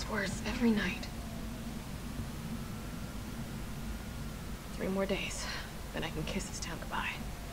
gets worse every night. 3 more days, then I can kiss this town goodbye.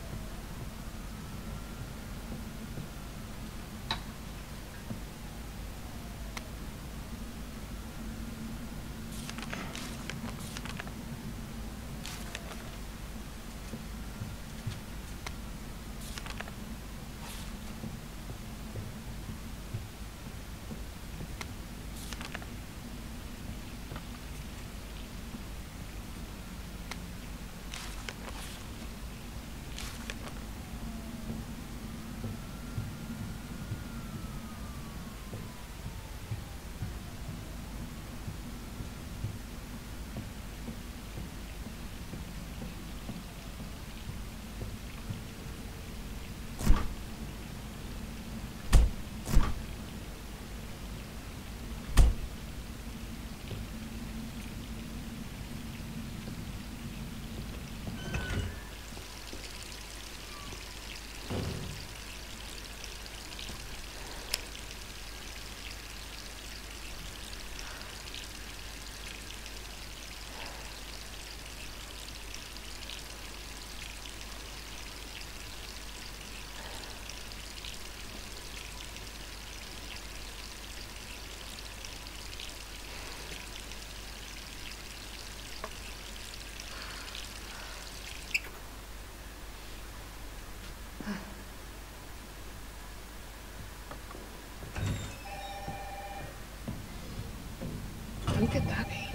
Who could that be?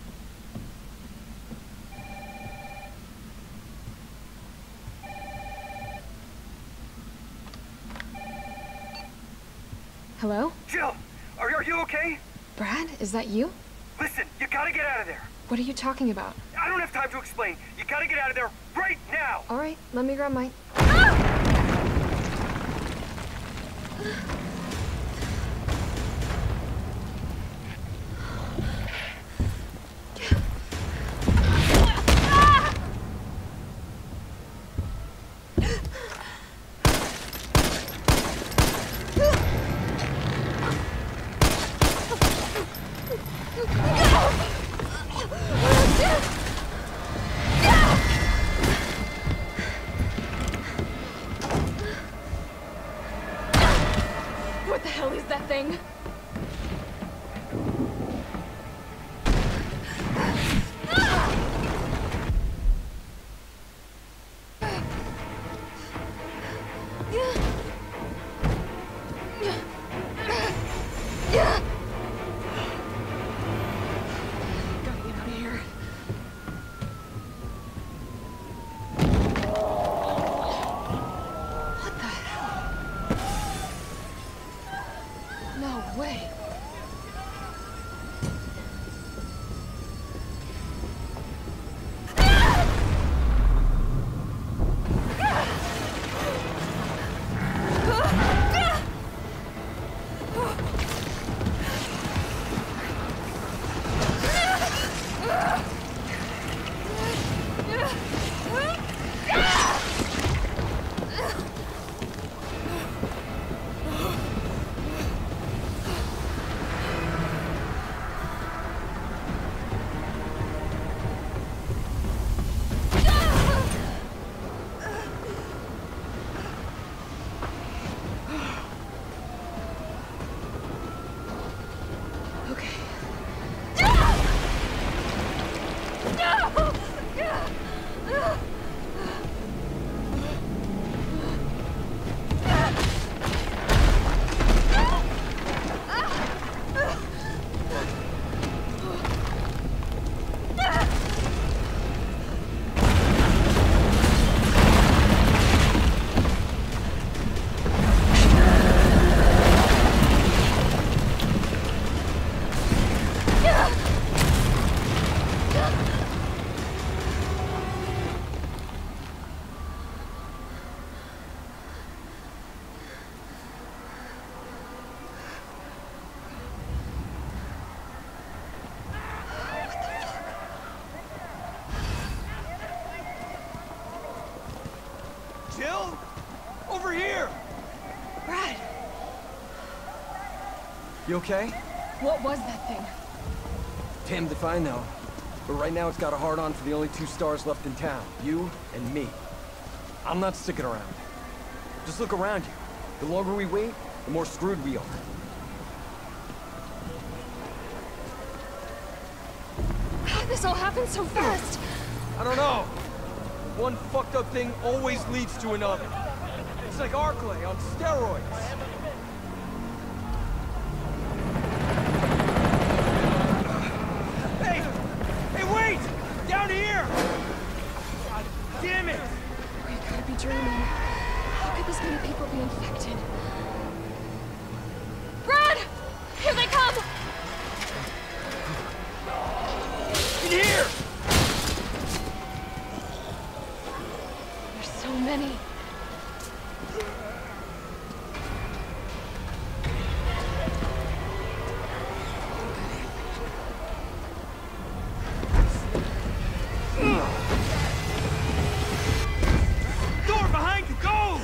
Hello? Jill! Are you okay? Brad, is that you? Listen, you gotta get out of there! What are you talking about? I don't have time to explain. You gotta get out of there right now! Alright, let me grab my... What the hell is that thing? Gotta get out of here. What the hell? No way. Jill? Over here! Brad! You okay? What was that thing? Damned if I know. But right now it's got a hard-on for the only two stars left in town. You and me. I'm not sticking around. Just look around you. The longer we wait, the more screwed we are. How did this all happen so fast? I don't know. One fucked up thing always leads to another. It's like Arklay on steroids. Hey! Hey, wait! Down here! God damn it! We gotta be dreaming. How could this many people be infected? Brad! Here they come! In here! There's so many. Door behind you! Go!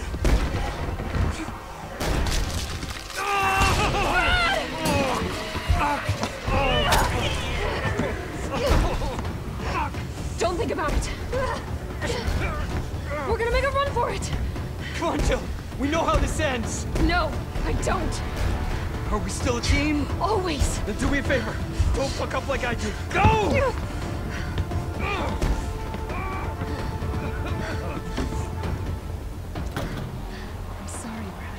Don't think about it. We're gonna make a run for it. Come on, Jill. We know how this ends. No, I don't. Are we still a team? Always. Then do me a favor. Don't fuck up like I did. Go! I'm sorry, Brad.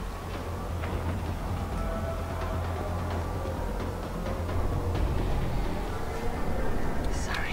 Sorry.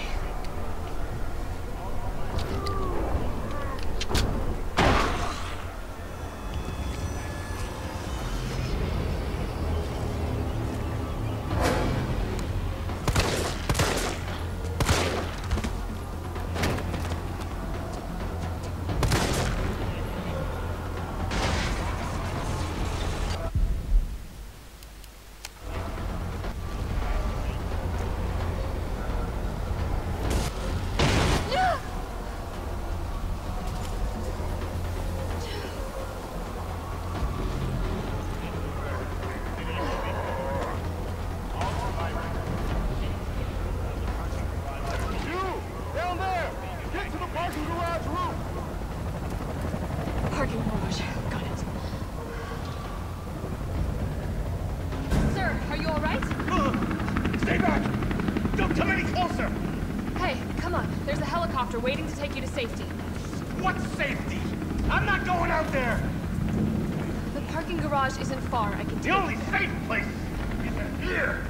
Parking garage. Got it. Sir, are you all right? Stay back! Don't come any closer! Hey, come on. There's a helicopter waiting to take you to safety. What safety? I'm not going out there! The parking garage isn't far. I can The take only you there. safe place is in here!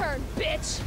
turn, bitch!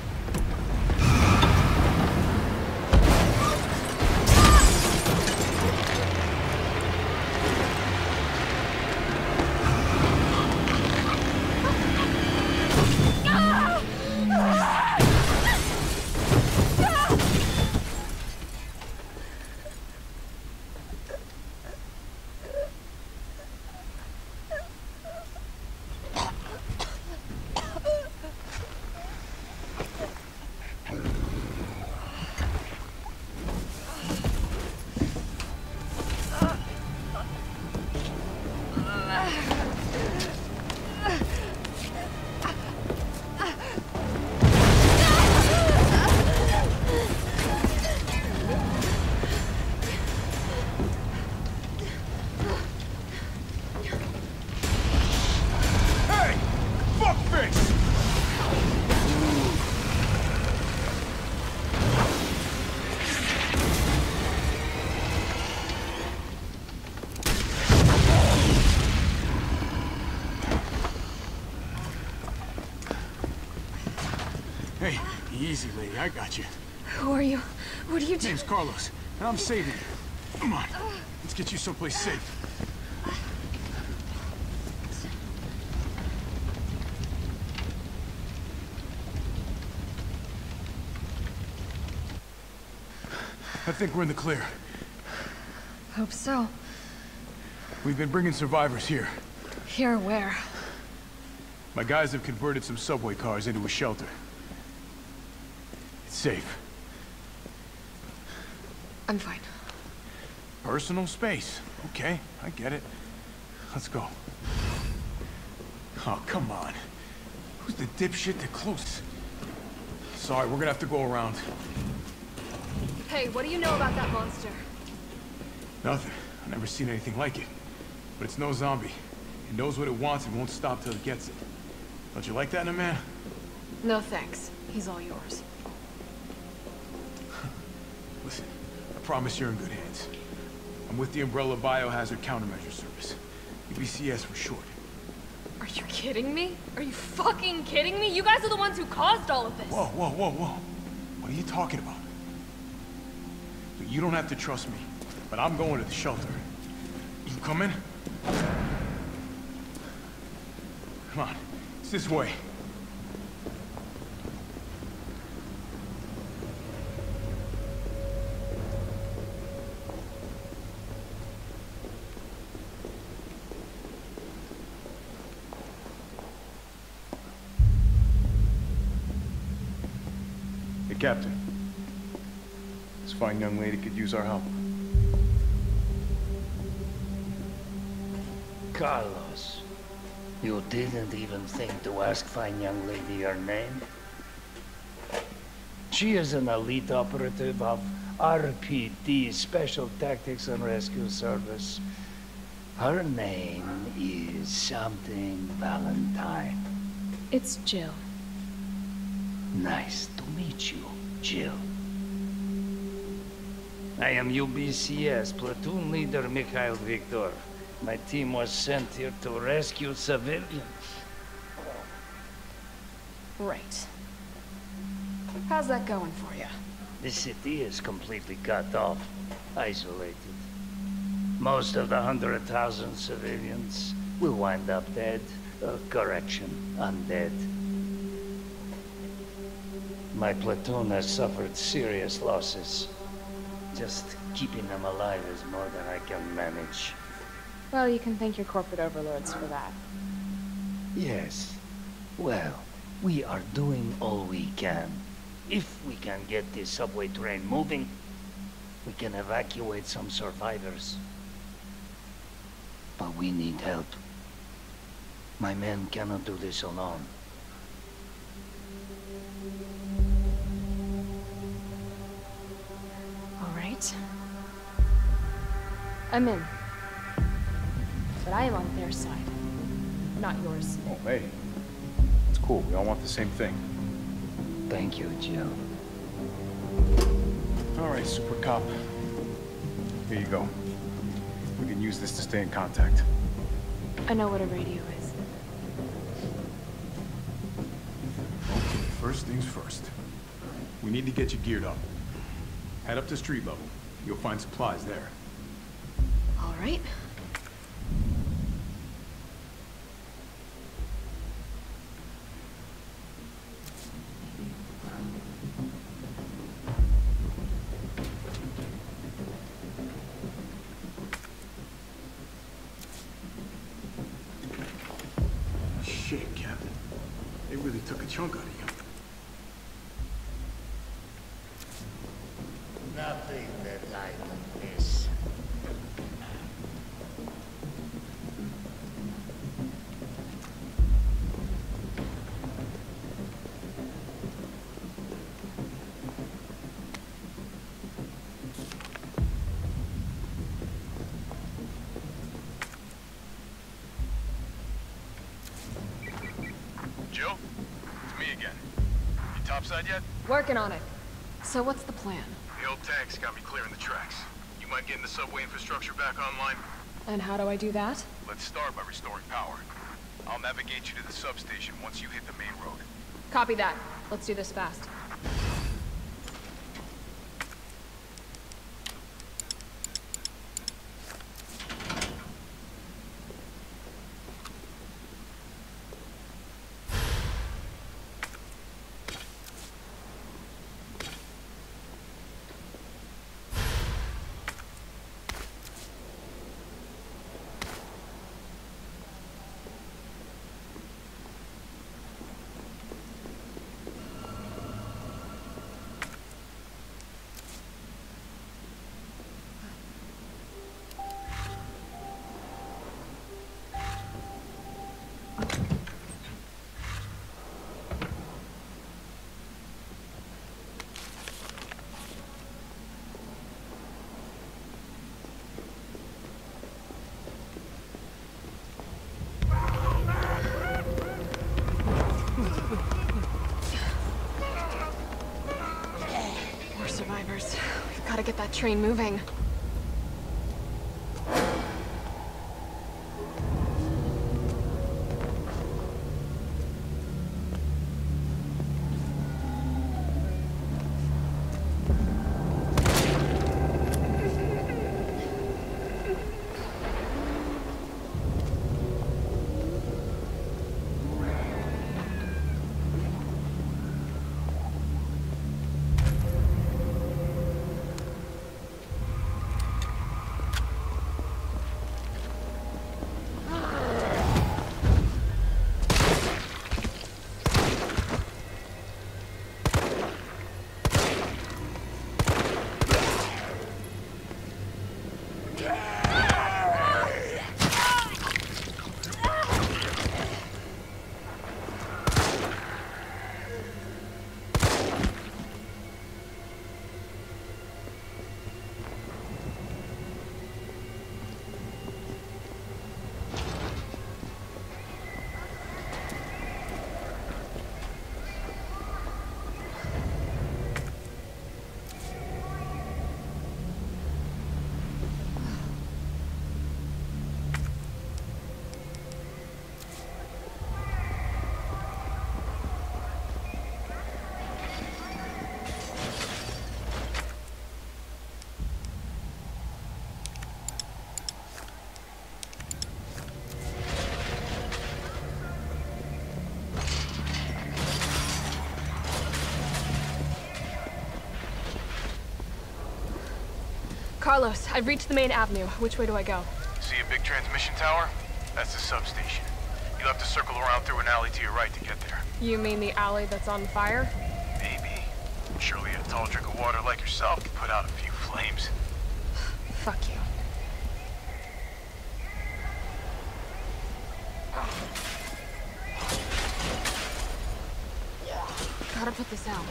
Hey, easy, lady. I got you. Who are you? What are you doing? Name's Carlos, and I'm saving you. Come on, let's get you someplace safe. I think we're in the clear. Hope so. We've been bringing survivors here. Here where? My guys have converted some subway cars into a shelter. It's safe. I'm fine. Personal space. Okay, I get it. Let's go. Oh, come on. Who's the dipshit that closed? Sorry, we're gonna have to go around. Hey, what do you know about that monster? Nothing. I've never seen anything like it. But it's no zombie. It knows what it wants and won't stop till it gets it. Don't you like that in a man? No thanks. He's all yours. Listen, I promise you're in good hands. I'm with the Umbrella Biohazard Countermeasure Service. UBCS for short. Are you kidding me? Are you fucking kidding me? You guys are the ones who caused all of this. Whoa, whoa, whoa, whoa. What are you talking about? Look, you don't have to trust me, but I'm going to the shelter. You coming? Come on, it's this way. Hey, Captain. This fine young lady could use our help. Carlos, you didn't even think to ask fine young lady her name? She is an elite operative of RPD, Special Tactics and Rescue Service. Her name is something Valentine. It's Jill. Nice to meet you, Jill. I am UBCS Platoon Leader Mikhail Viktor. My team was sent here to rescue civilians. Right. How's that going for you? The city is completely cut off, isolated. Most of the 100,000 civilians will wind up dead. Correction, undead. My platoon has suffered serious losses. Just keeping them alive is more than I can manage. Well, you can thank your corporate overlords for that. Yes. Well, we are doing all we can. If we can get this subway train moving, we can evacuate some survivors. But we need help. My men cannot do this alone. All right. I'm in. But I am on their side, not yours. Oh, hey. It's cool. We all want the same thing. Thank you, Jill. All right, Super Cop. Here you go. We can use this to stay in contact. I know what a radio is. Okay. First things first. We need to get you geared up. Head up to street level. You'll find supplies there. All right. Shit, Captain. They really took a chunk out of you. Nothing that I can miss. Jill? It's me again. You topside yet? Working on it. So what's the plan? The old tanks got me clearing the tracks. You mind getting the subway infrastructure back online? And how do I do that? Let's start by restoring power. I'll navigate you to the substation once you hit the main road. Copy that. Let's do this fast. More survivors. We've got to get that train moving. Carlos, I've reached the main avenue. Which way do I go? See a big transmission tower? That's the substation. You'll have to circle around through an alley to your right to get there. You mean the alley that's on fire? Maybe. Surely a tall drink of water like yourself can put out a few flames. Fuck you. Gotta put this out.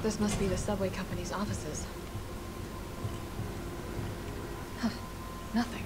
This must be the subway company's offices. Huh. Nothing.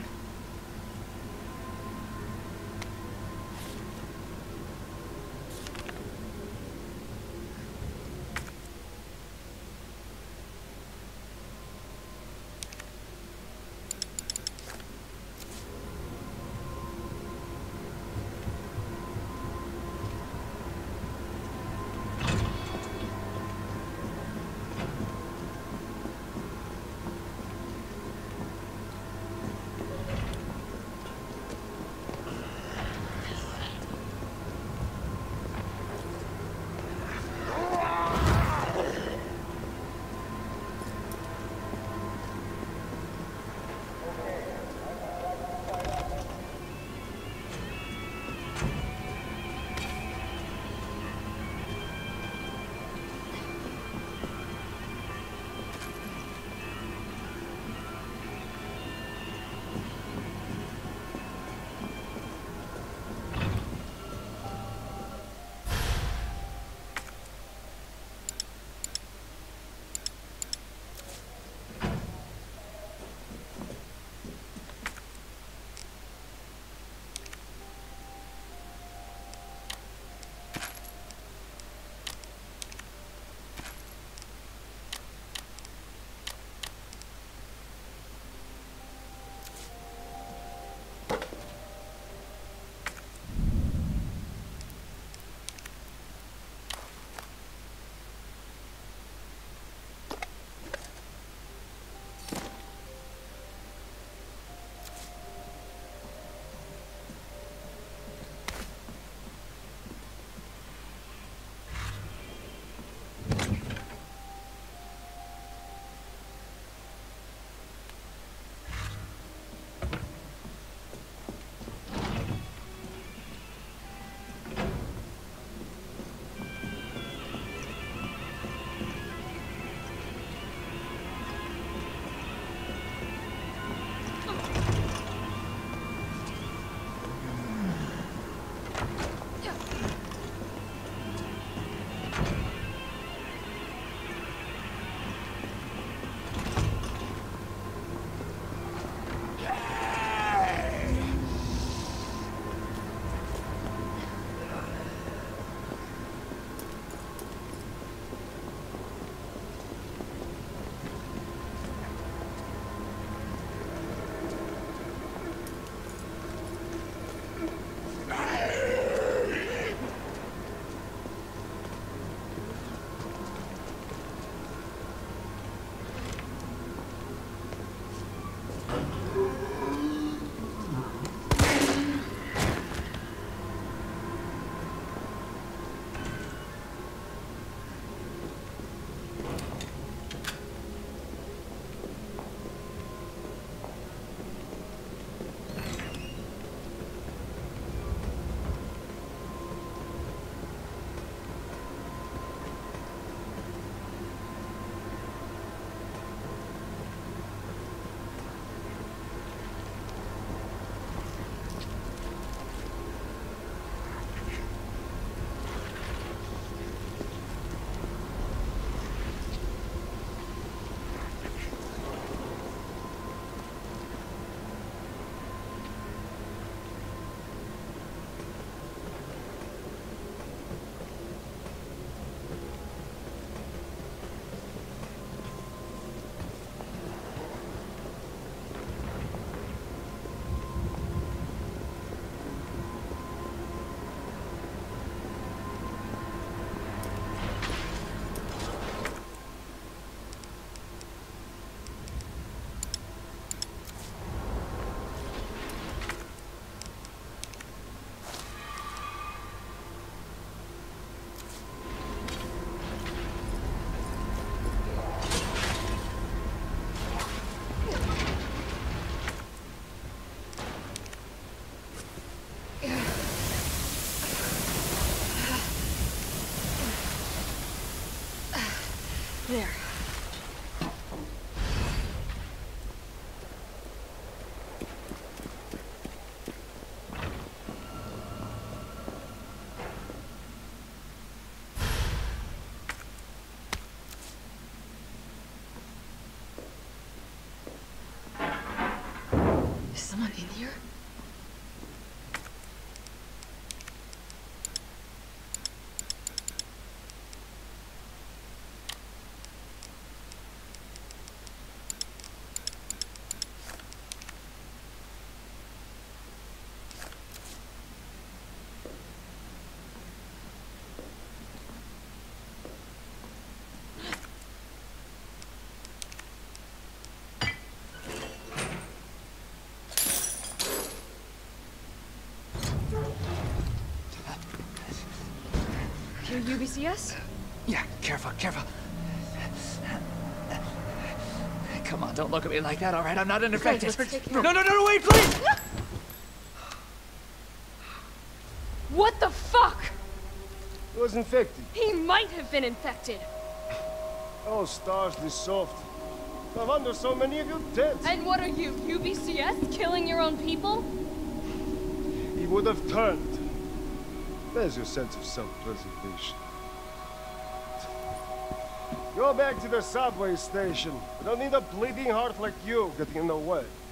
There. Peter? You're UBCS? Yeah, careful, careful. Come on, don't look at me like that, all right? I'm not unaffected. let's take care No, no, no, wait, please! What the fuck? He was infected. He might have been infected. Oh, stars, this soft. No wonder so many of you dead. And what are you, UBCS? Killing your own people? He would have turned. There's your sense of self-preservation. Go back to the subway station. We don't need a bleeding heart like you getting in the way.